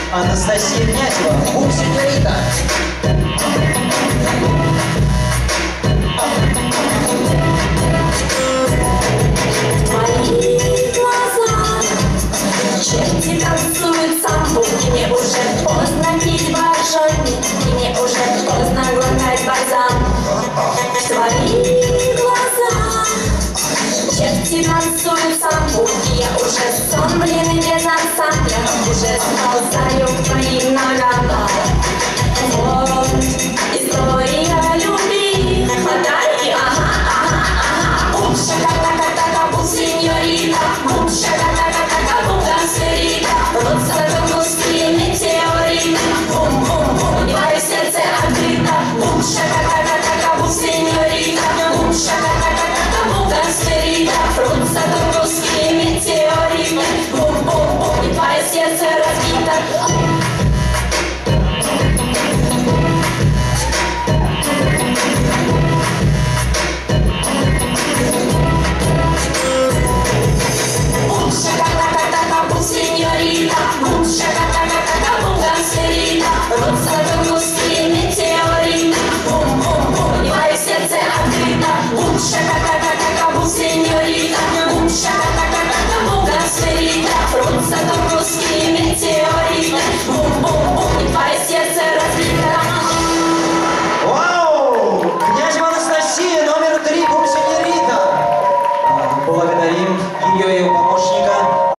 Анастасия Князева, бум-сеньорита. Твои глаза, черти танцуют самбу, и мне уже поздно пить боржоми, и мне уже поздно глотать бальзам. Твои глаза, черти танцуют самбу, и я уже сон, блин, и без ансамбля, уже сползаю в твои